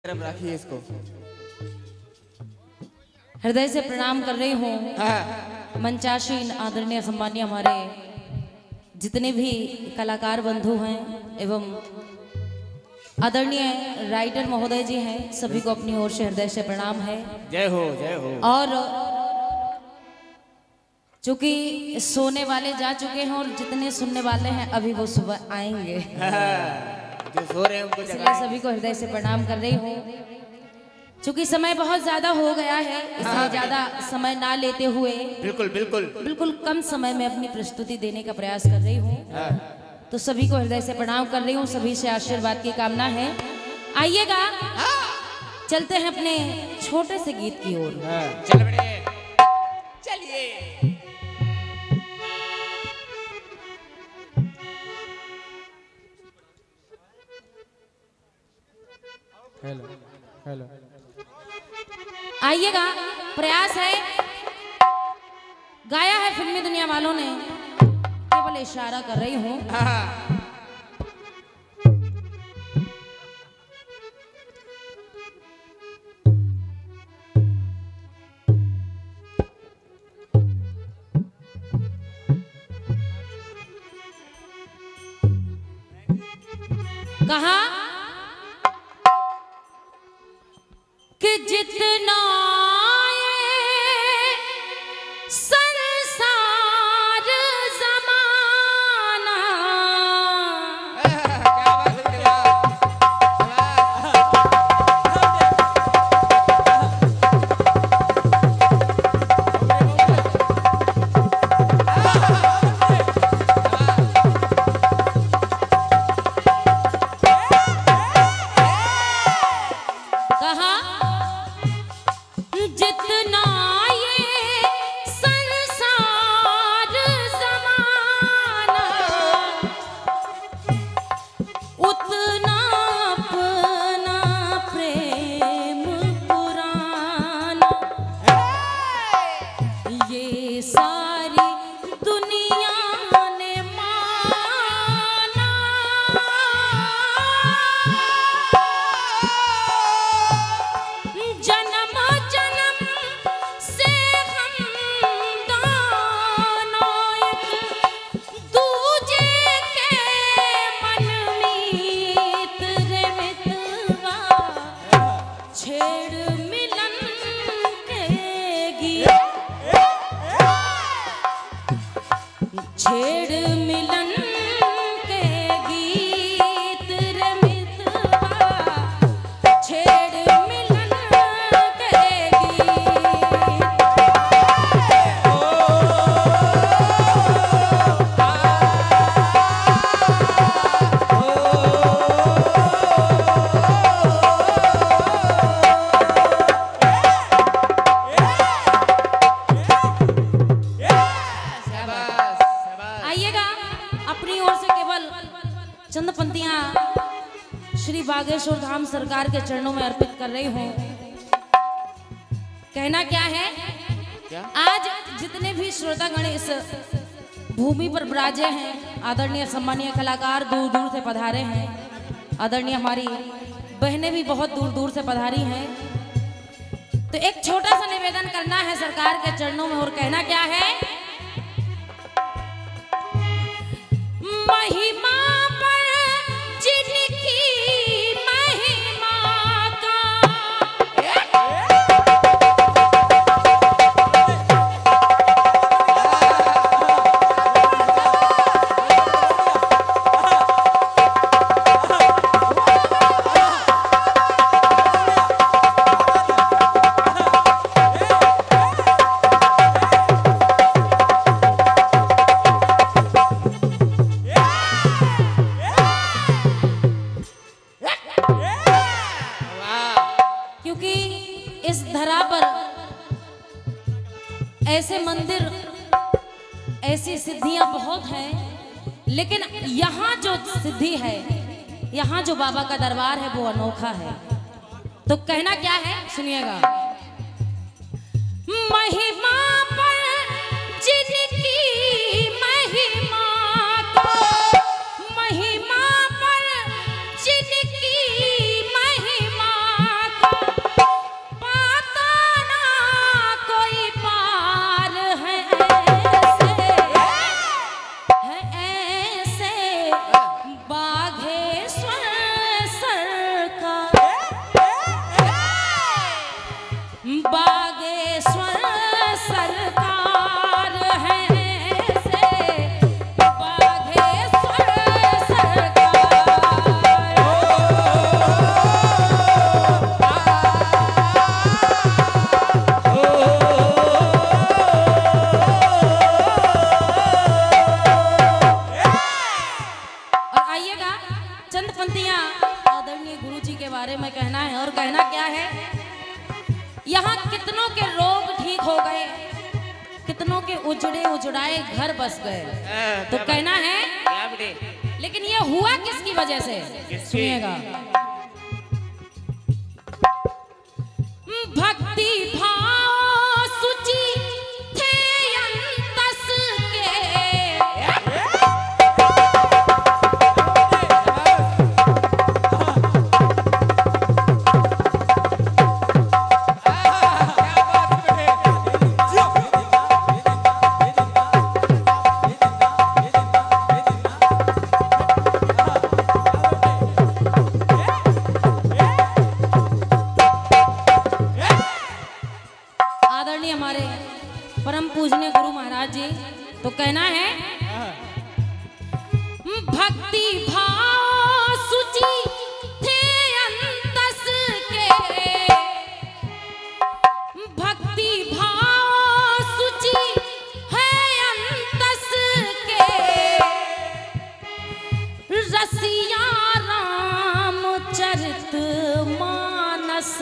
तरफ रखिए इसको। हृदय से प्रणाम कर रही हूँ हाँ। मंचासीन आदरणीय सम्मानीय हमारे जितने भी कलाकार बंधु हैं एवं आदरणीय राइटर महोदय जी हैं, सभी को अपनी ओर से हृदय से प्रणाम है। जय हो जय हो। और चूंकि सोने वाले जा चुके हैं और जितने सुनने वाले हैं अभी वो सुबह आएंगे, जो सो रहे हैं उनको इसलिए सभी को हृदय से प्रणाम कर रही हूँ। चूंकि समय बहुत ज्यादा हो गया है, इसलिए ज्यादा समय ना लेते हुए बिल्कुल बिल्कुल बिल्कुल कम समय में अपनी प्रस्तुति देने का प्रयास कर रही हूँ। तो सभी को हृदय से प्रणाम कर रही हूँ, सभी से आशीर्वाद की कामना है। आइएगा चलते हैं अपने छोटे से गीत की ओर। चल बड़े चलिए। हेलो हेलो आइएगा, प्रयास है, गाया है फिल्मी दुनिया वालों ने, केवल इशारा कर रही हूँ। कहा कि जितना ये संसार ज़माना कहा जितना ये संसार ज़माना उतना अपना प्रेम पुराना, ये सारी दुनिया ने माना। जन्म जन्म से हम दोनों एक दूजे के मन मीत रे मितवा, छेड़ मिलन के गीत, छेड़ मिलन के गीत रे मितवा, छेड़ मिलन के गीत। आइएगा, अपनी ओर से केवल चंद पंक्तियां श्री बागेश्वर धाम सरकार के चरणों में अर्पित कर रही हूँ। कहना क्या है, क्या? आज जितने भी श्रोतागण इस भूमि पर विराजे हैं, आदरणीय सम्मानीय कलाकार दूर दूर से पधारे हैं, आदरणीय हमारी बहनें भी बहुत दूर दूर से पधारी हैं। तो एक छोटा सा निवेदन करना है सरकार के चरणों में, और कहना क्या है, महिमा पर जिनकी महिमा का क्योंकि इस धरा पर ऐसे मंदिर, ऐसी सिद्धियां बहुत हैं, लेकिन यहाँ जो सिद्धि है, यहाँ जो बाबा का दरबार है वो अनोखा है। तो कहना क्या है, सुनिएगा। महिमा पर जिनकी महिमा को, महिमा पर जिनकी महिमा खो गए, कितनों के उजड़े उजड़ाए घर बस गए। तो कहना है क्या बेटे? लेकिन ये हुआ किसकी वजह से, सुनिएगा। भक्ति भाव सुचि थे अंतस के, आदरणीय हमारे परम पूजनीय गुरु महाराज जी, तो कहना है भक्ति भाव सुचि थे अंतस के, भक्ति भाव सुचि है अंतस के, रसिया रामचरित मानस,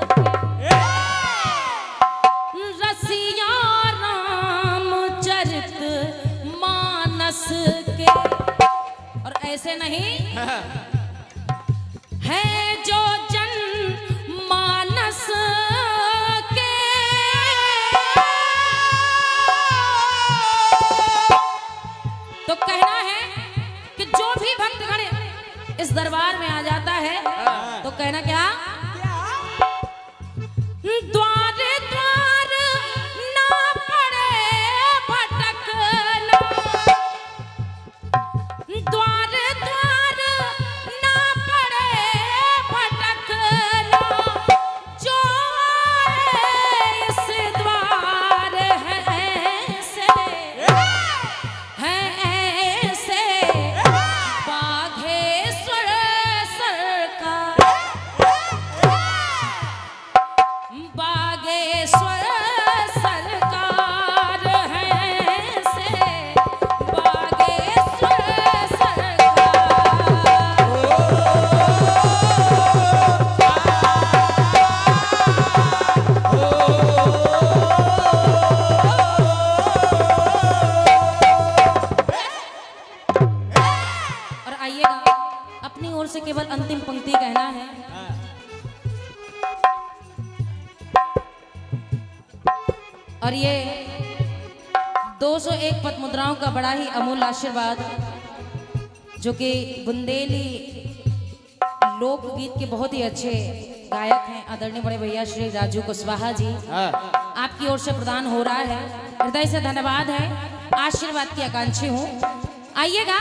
रसिया रामचरित मानस के। और ऐसे नहीं है जो जन मानस के, तो कहना है कि जो भी भक्तगण इस दरबार में आ जाता है तो कहना क्या, द्वार द्वार ना पड़े भटकना, द्वार द्वार ना पड़े भटकना, जो आए इस द्वार है ऐसे बाघेश्वर सरकार, बागेश्वर सरकार है से, बागेश्वर सरकार। और आइएगा, अपनी ओर से केवल अंतिम पंक्ति कहना है। और ये 201 पद मुद्राओं का बड़ा ही अमूल्य आशीर्वाद, जो कि बुंदेली लोकगीत के बहुत ही अच्छे गायक हैं आदरणीय बड़े भैया श्री राजू कुशवाहा जी, आपकी ओर से प्रदान हो रहा है। हृदय से धन्यवाद है, आशीर्वाद की आकांक्षी हूँ। आइएगा,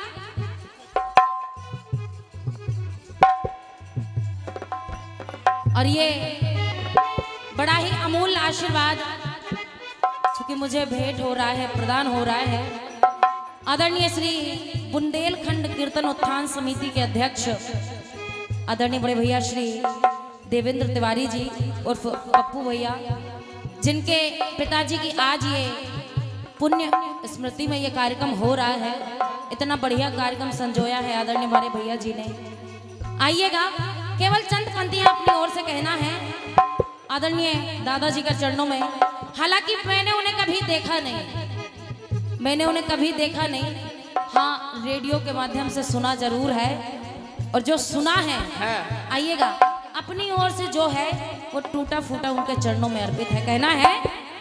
और ये बड़ा ही अमूल्य आशीर्वाद कि मुझे भेंट हो रहा है, प्रदान हो रहा है आदरणीय श्री बुंदेलखंड कीर्तन उत्थान समिति के अध्यक्ष आदरणीय बड़े भैया श्री देवेंद्र तिवारी जी उर्फ पप्पू भैया, जिनके पिताजी की आज ये पुण्य स्मृति में ये कार्यक्रम हो रहा है। इतना बढ़िया कार्यक्रम संजोया है आदरणीय हमारे भैया जी ने। आइएगा, केवल चंद पंक्तियां अपनी ओर से कहना है आदरणीय दादाजी के चरणों में। हालांकि मैंने उन्हें कभी देखा नहीं, मैंने उन्हें कभी देखा नहीं, हाँ रेडियो के माध्यम से सुना जरूर है, और जो सुना है आइएगा अपनी ओर से जो है वो टूटा फूटा उनके चरणों में अर्पित है। कहना है,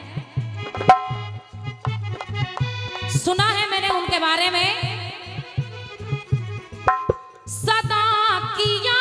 सुना है मैंने उनके बारे में, सदा किया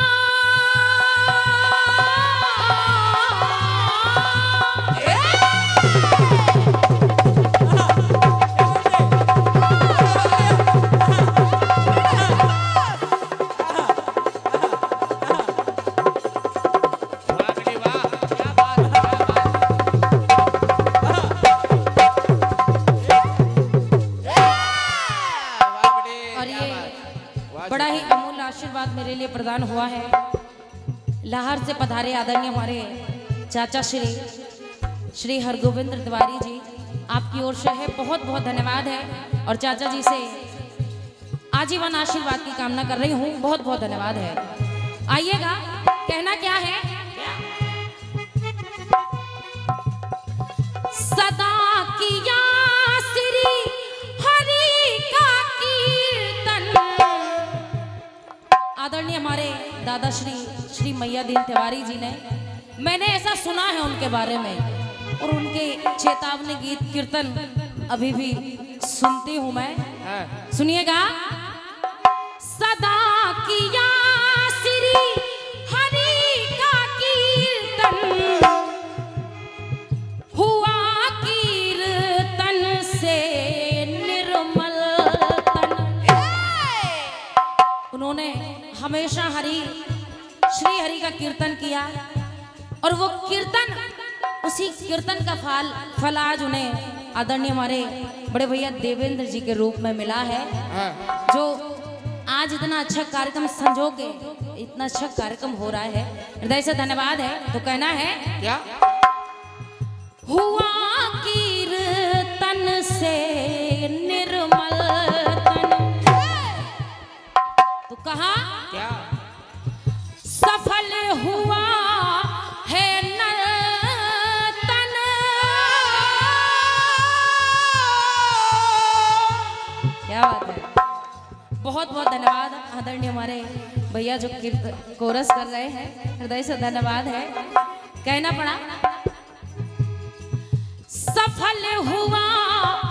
बड़ा ही अमूल्य आशीर्वाद मेरे लिए प्रदान हुआ है। लाहौर से पधारे आदरणीय हमारे चाचा श्री हरगोविंद तिवारी जी, आपकी ओर से है बहुत बहुत धन्यवाद है, और चाचा जी से आजीवन आशीर्वाद की कामना कर रही हूँ, बहुत बहुत धन्यवाद है। आइएगा, कहना क्या है, सदा किया श्री हरि का कीर्तन। आदरणीय हमारे दादा श्री मैया दीन तिवारी जी ने, मैंने ऐसा सुना है उनके बारे में, और उनके चेतावनी गीत कीर्तन अभी भी सुनती हूं मैं। सुनिएगा। सदा किया श्री हरि का कीर्तन, हुआ कीर्तन से निर्मल तन। उन्होंने हमेशा श्री हरि का कीर्तन किया, और वो कीर्तन, उसी कीर्तन का फल आज उन्हें आदरणीय हमारे बड़े भैया देवेंद्र जी के रूप में मिला है, जो आज इतना अच्छा कार्यक्रम संजो के इतना अच्छा कार्यक्रम हो रहा है। हृदय से धन्यवाद है। तो कहना है क्या? हुआ कीर्तन से निर्मल तन। तो कहा क्या? सफल हुआ है नर्तन। क्या बात है। बहुत बहुत धन्यवाद आदरणीय हमारे भैया जो कोरस कर रहे हैं, हृदय से धन्यवाद है। कहना पड़ा सफल हुआ